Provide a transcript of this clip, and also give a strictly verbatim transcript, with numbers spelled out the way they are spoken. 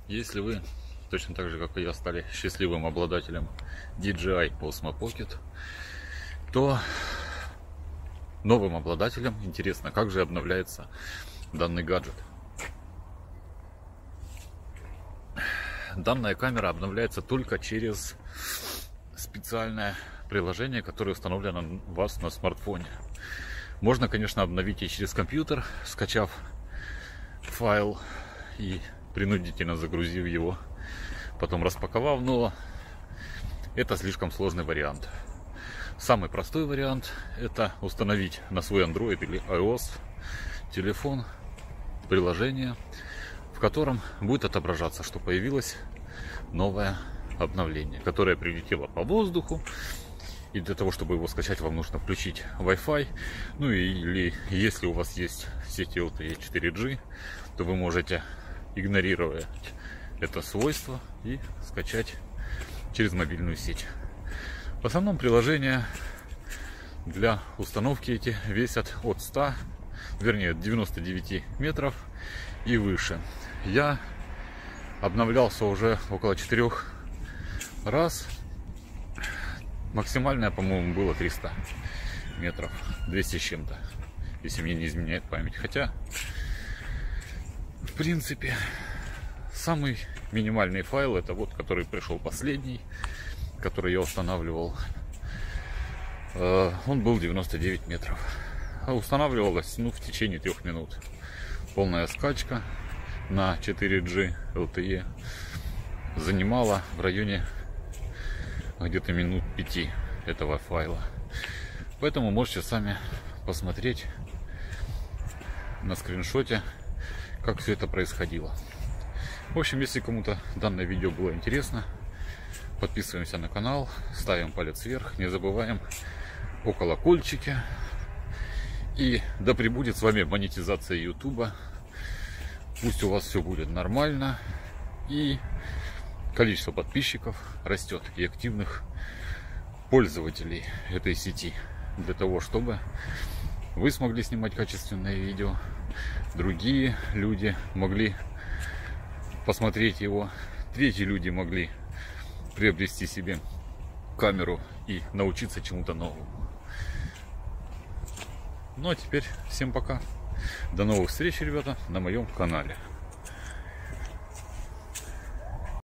Если вы, точно так же как и я, стали счастливым обладателем ди джей ай Osmo Pocket, то новым обладателям интересно, как же обновляется данный гаджет. Данная камера обновляется только через специальное приложение, которое установлено у вас на смартфоне. Можно, конечно, обновить и через компьютер, скачав файл и принудительно загрузив его, потом распаковав, но это слишком сложный вариант. Самый простой вариант — это установить на свой Android или iOS телефон приложение, в котором будет отображаться, что появилось новое обновление, которое прилетело по воздуху. И для того, чтобы его скачать, вам нужно включить Wi-Fi. Ну или если у вас есть сеть эл ти и четыре джи, то вы можете игнорировать это свойство и скачать через мобильную сеть. В основном приложения для установки эти весят от ста, вернее девяноста девяти метров и выше. Я обновлялся уже около четырех раз. Максимальное, по-моему, было триста метров, двести с чем-то, если мне не изменяет память. Хотя, в принципе, самый минимальный файл — это вот, который пришел последний, который я устанавливал. Он был девяносто девять метров. А устанавливалось, ну, в течение трех минут. Полная скачка на четыре джи эл ти и занимала в районе где-то минут пяти этого файла. Поэтому можете сами посмотреть на скриншоте, как все это происходило. В общем, если кому-то данное видео было интересно, подписываемся на канал, ставим палец вверх, не забываем о колокольчике. И да пребудет с вами монетизация ютуба. Пусть у вас все будет нормально и количество подписчиков растет, и активных пользователей этой сети, для того, чтобы вы смогли снимать качественное видео, другие люди могли посмотреть его, третьи люди могли приобрести себе камеру и научиться чему-то новому. Ну а теперь всем пока. До новых встреч, ребята, на моем канале.